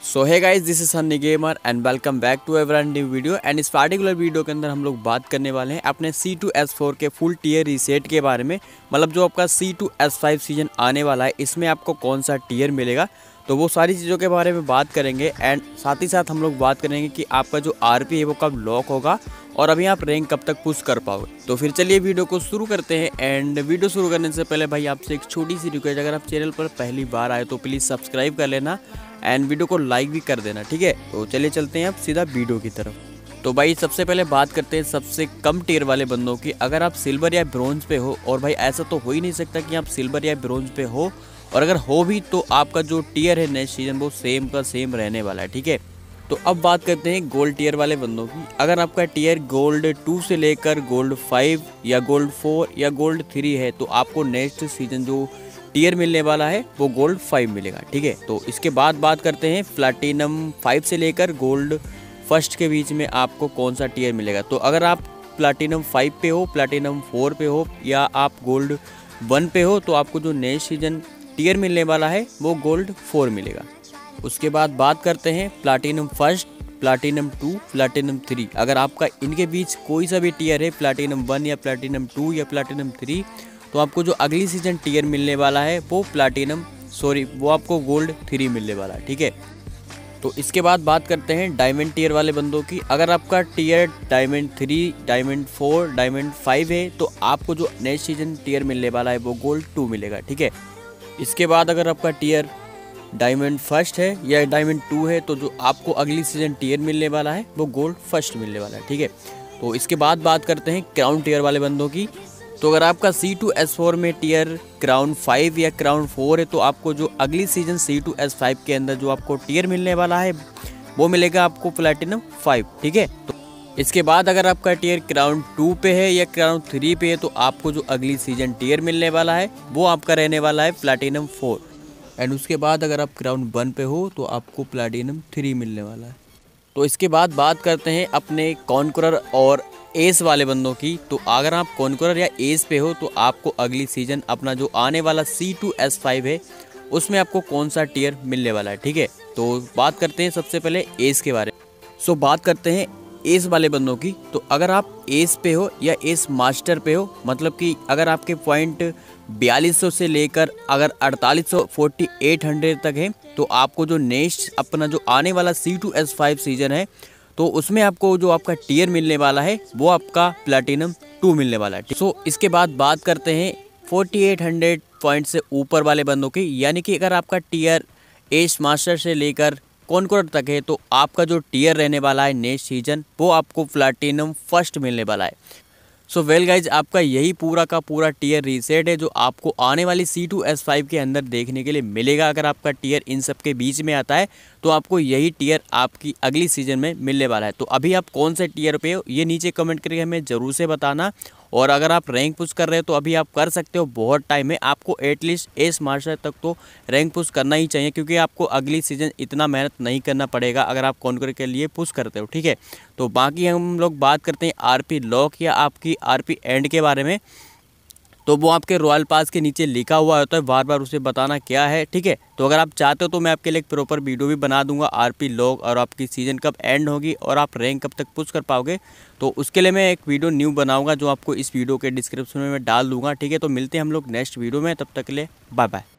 सो है guys, this is Sunny gamer and welcome back to every new video. And इस particular video के अंदर हम लोग बात करने वाले हैं अपने C2S4 के फुल टीयर रीसेट के बारे में। मतलब जो आपका C2S5 सीजन आने वाला है, इसमें आपको कौन सा टीयर मिलेगा, तो वो सारी चीज़ों के बारे में बात करेंगे। एंड साथ ही साथ हम लोग बात करेंगे कि आपका जो RP है वो कब लॉक होगा और अभी आप रैंक कब तक पुश कर पाओगे। तो फिर चलिए वीडियो को शुरू करते हैं। एंड वीडियो शुरू करने से पहले भाई आपसे एक छोटी सी रिक्वेस्ट, अगर आप चैनल पर पहली बार आए तो प्लीज़ सब्सक्राइब कर लेना एंड वीडियो को लाइक भी कर देना, ठीक है। तो चलिए चलते हैं अब सीधा वीडियो की तरफ। तो भाई सबसे पहले बात करते हैं सबसे कम टियर वाले बंदों की। अगर आप सिल्वर या ब्रोंज पे हो, और भाई ऐसा तो हो ही नहीं सकता कि आप सिल्वर या ब्रोंज पे हो, और अगर हो भी तो आपका जो टियर है नेक्स्ट सीजन वो सेम का सेम रहने वाला है, ठीक है। तो अब बात करते हैं गोल्ड टियर वाले बंदों की। अगर आपका टियर गोल्ड 2 से लेकर गोल्ड 5 या गोल्ड 4 या गोल्ड 3 है, तो आपको नेक्स्ट सीजन जो टियर मिलने वाला है वो गोल्ड 5 मिलेगा, ठीक है। तो इसके बाद बात करते हैं प्लैटिनम 5 से लेकर गोल्ड फर्स्ट के बीच में आपको कौन सा टियर मिलेगा। तो अगर आप प्लैटिनम 5 पे हो, प्लैटिनम 4 पे हो या आप गोल्ड 1 पे हो, तो आपको जो नेक्स्ट सीजन टियर मिलने वाला है वो गोल्ड 4 मिलेगा। उसके बाद बात करते हैं प्लैटिनम फर्स्ट, प्लैटिनम 2, प्लैटिनम 3। अगर आपका इनके बीच कोई सा भी टियर है, प्लैटिनम 1 या प्लैटिनम 2 या प्लैटिनम 3, तो आपको जो अगली सीजन टियर मिलने वाला है वो वो आपको गोल्ड 3 मिलने वाला है, ठीक है। तो इसके बाद बात करते हैं डायमंड टियर वाले बंदों की। अगर आपका टियर डायमंड 3, डायमंड 4, डायमंड 5 है, तो आपको जो नेक्स्ट सीजन टियर मिलने वाला है वो गोल्ड 2 मिलेगा, ठीक है। इसके बाद अगर आपका टियर डायमंड फर्स्ट है या डायमंड 2 है, तो जो आपको अगली सीजन टियर मिलने वाला है वो गोल्ड फर्स्ट मिलने वाला है, ठीक है। तो इसके बाद बात करते हैं क्राउन टियर वाले बंदों की। तो अगर आपका C2S4 में टियर क्राउन 5 या क्राउन 4 है, तो आपको जो अगली सीजन C2S5 के अंदर जो आपको टियर मिलने वाला है वो मिलेगा आपको प्लैटिनम 5, ठीक है। तो इसके बाद अगर आपका टियर क्राउन 2 पे है या क्राउन 3 पे है, तो आपको जो अगली सीजन टियर मिलने वाला है वो आपका रहने वाला है प्लैटिनम 4। एंड उसके बाद अगर आप क्राउन 1 पे हो तो आपको प्लैटिनम 3 मिलने वाला है। तो इसके बाद बात करते हैं अपने कॉन्करर और एस वाले बंदों की। तो अगर आप कॉन्करर या एस पे हो, तो आपको अगली सीजन अपना जो आने वाला C2S5 है उसमें आपको कौन सा टियर मिलने वाला है, ठीक है। तो बात करते हैं सबसे पहले एस के बारे में। बात करते हैं एस वाले बंदों की। तो अगर आप एस पे हो या एस मास्टर पे हो, मतलब कि अगर आपके पॉइंट 4200 से लेकर अगर 4800 4800 तक है, तो आपको जो नेक्स्ट अपना जो आने वाला C2S5 सीजन है, तो उसमें आपको जो आपका टियर मिलने वाला है वो आपका प्लैटिनम 2 मिलने वाला है। इसके बाद बात करते हैं 4800 पॉइंट से ऊपर वाले बंदों की, यानी कि अगर आपका टियर एस मास्टर से लेकर कॉन्करर तक है, तो आपका जो टियर रहने वाला है नेक्स्ट सीजन वो आपको प्लैटिनम फर्स्ट मिलने वाला है। वेल गाइज, आपका यही पूरा का पूरा टियर रीसेट है जो आपको आने वाली C2S5 के अंदर देखने के लिए मिलेगा। अगर आपका टियर इन सब के बीच में आता है, तो आपको यही टियर आपकी अगली सीजन में मिलने वाला है। तो अभी आप कौन से टियर पे हो ये नीचे कमेंट करके हमें ज़रूर से बताना। और अगर आप रैंक पुश कर रहे हो तो अभी आप कर सकते हो, बहुत टाइम है। आपको एटलीस्ट एस मास्टर तक तो रैंक पुश करना ही चाहिए, क्योंकि आपको अगली सीजन इतना मेहनत नहीं करना पड़ेगा अगर आप कॉन्कर के लिए पुश करते हो, ठीक है। तो बाकी हम लोग बात करते हैं RP लॉक या आपकी RP एंड के बारे में। तो वो आपके रॉयल पास के नीचे लिखा हुआ होता है, बार बार उसे बताना क्या है, ठीक है। तो अगर आप चाहते हो तो मैं आपके लिए एक प्रॉपर वीडियो भी बना दूंगा RP लॉक और आपकी सीज़न कब एंड होगी और आप रैंक कब तक पुश कर पाओगे। तो उसके लिए मैं एक वीडियो न्यू बनाऊंगा जो आपको इस वीडियो के डिस्क्रिप्शन में मैं डाल दूंगा, ठीक है। तो मिलते हैं हम लोग नेक्स्ट वीडियो में, तब तक के लिए बाय बाय।